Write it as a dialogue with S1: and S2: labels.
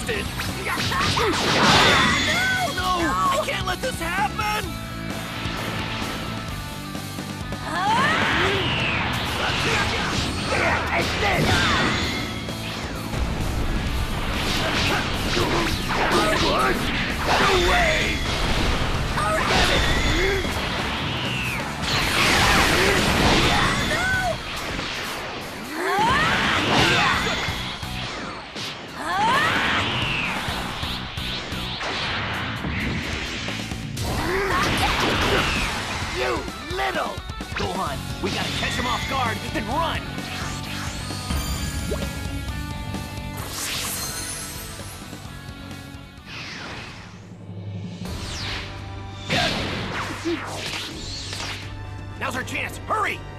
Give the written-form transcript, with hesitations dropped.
S1: wasted! No! I can't let this happen! What? No way! You little! Go on, we gotta catch him off guard, then run! Now's our chance! Hurry!